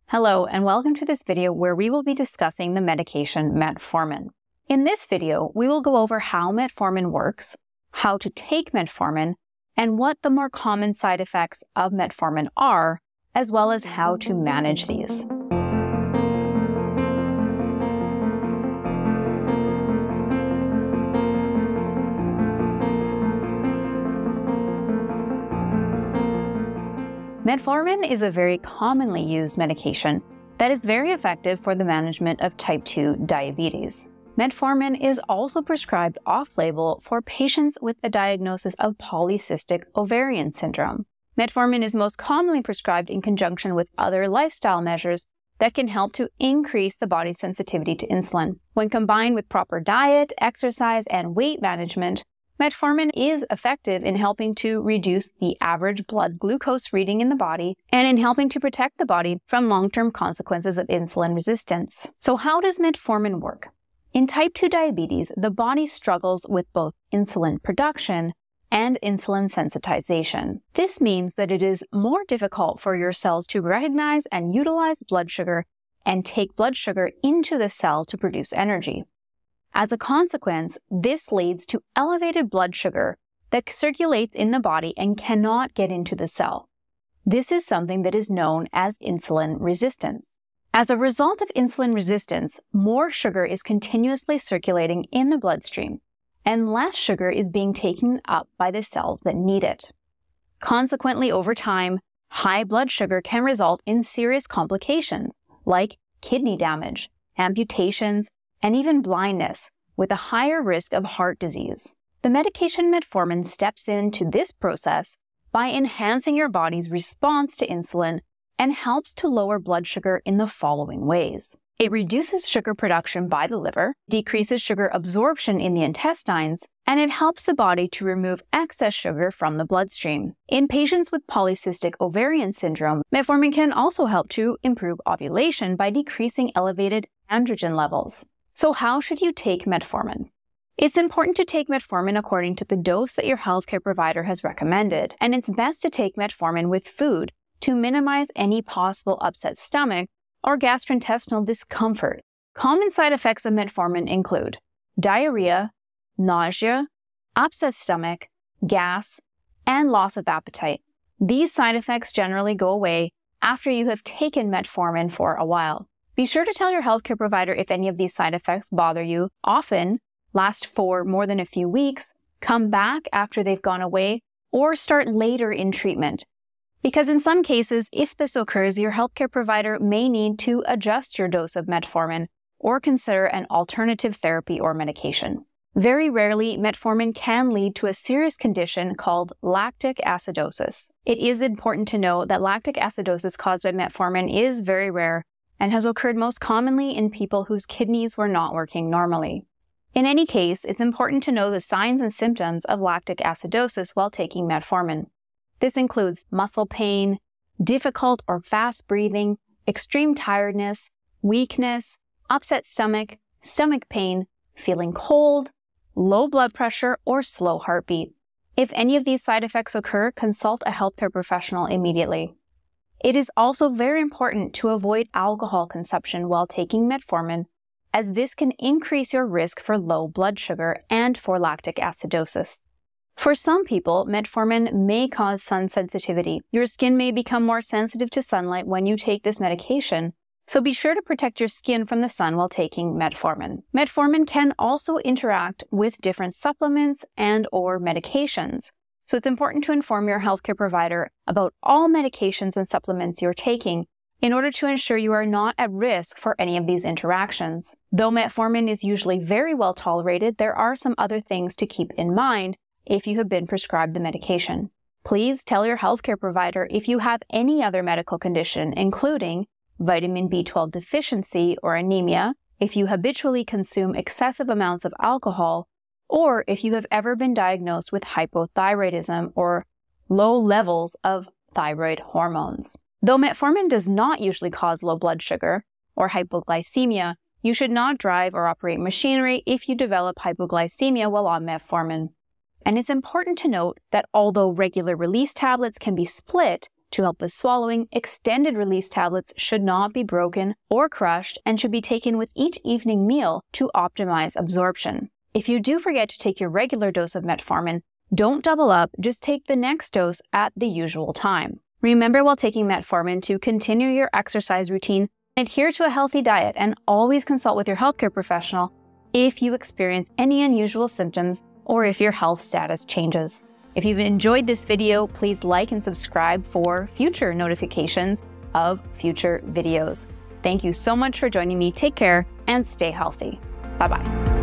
Hello, and welcome to this video where we will be discussing the medication Metformin. In this video, we will go over how Metformin works, how to take Metformin, and what the more common side effects of Metformin are, as well as how to manage these. Metformin is a very commonly used medication that is very effective for the management of type 2 diabetes. Metformin is also prescribed off-label for patients with a diagnosis of polycystic ovarian syndrome. Metformin is most commonly prescribed in conjunction with other lifestyle measures that can help to increase the body's sensitivity to insulin. When combined with proper diet, exercise, and weight management, Metformin is effective in helping to reduce the average blood glucose reading in the body and in helping to protect the body from long-term consequences of insulin resistance. So how does Metformin work? In type 2 diabetes, the body struggles with both insulin production and insulin sensitization. This means that it is more difficult for your cells to recognize and utilize blood sugar and take blood sugar into the cell to produce energy. As a consequence, this leads to elevated blood sugar that circulates in the body and cannot get into the cell. This is something that is known as insulin resistance. As a result of insulin resistance, more sugar is continuously circulating in the bloodstream, and less sugar is being taken up by the cells that need it. Consequently, over time, high blood sugar can result in serious complications like kidney damage, amputations, and even blindness, with a higher risk of heart disease. The medication Metformin steps into this process by enhancing your body's response to insulin and helps to lower blood sugar in the following ways. It reduces sugar production by the liver, decreases sugar absorption in the intestines, and it helps the body to remove excess sugar from the bloodstream. In patients with polycystic ovarian syndrome, Metformin can also help to improve ovulation by decreasing elevated androgen levels. So how should you take Metformin? It's important to take Metformin according to the dose that your healthcare provider has recommended, and it's best to take Metformin with food to minimize any possible upset stomach or gastrointestinal discomfort. Common side effects of Metformin include diarrhea, nausea, upset stomach, gas, and loss of appetite. These side effects generally go away after you have taken Metformin for a while. Be sure to tell your healthcare provider if any of these side effects bother you. Often last for more than a few weeks, come back after they've gone away, or start later in treatment. Because in some cases, if this occurs, your healthcare provider may need to adjust your dose of Metformin or consider an alternative therapy or medication. Very rarely, Metformin can lead to a serious condition called lactic acidosis. It is important to know that lactic acidosis caused by Metformin is very rare and has occurred most commonly in people whose kidneys were not working normally. In any case, it's important to know the signs and symptoms of lactic acidosis while taking Metformin. This includes muscle pain, difficult or fast breathing, extreme tiredness, weakness, upset stomach, stomach pain, feeling cold, low blood pressure, or slow heartbeat. If any of these side effects occur, consult a healthcare professional immediately. It is also very important to avoid alcohol consumption while taking Metformin, as this can increase your risk for low blood sugar and for lactic acidosis. For some people, Metformin may cause sun sensitivity. Your skin may become more sensitive to sunlight when you take this medication, so be sure to protect your skin from the sun while taking Metformin. Metformin can also interact with different supplements and/or medications. So it's important to inform your healthcare provider about all medications and supplements you're taking in order to ensure you are not at risk for any of these interactions. Though Metformin is usually very well tolerated, there are some other things to keep in mind if you have been prescribed the medication. Please tell your healthcare provider if you have any other medical condition, including vitamin B12 deficiency or anemia, if you habitually consume excessive amounts of alcohol, or if you have ever been diagnosed with hypothyroidism or low levels of thyroid hormones. Though Metformin does not usually cause low blood sugar or hypoglycemia, you should not drive or operate machinery if you develop hypoglycemia while on Metformin. And it's important to note that although regular release tablets can be split To help with swallowing, extended release tablets should not be broken or crushed and should be taken with each evening meal to optimize absorption. If you do forget to take your regular dose of metformin, don't double up, just take the next dose at the usual time. Remember while taking metformin to continue your exercise routine, adhere to a healthy diet, and always consult with your healthcare professional if you experience any unusual symptoms or if your health status changes. If you've enjoyed this video, please like and subscribe for future notifications of future videos. Thank you so much for joining me. Take care and stay healthy. Bye-bye.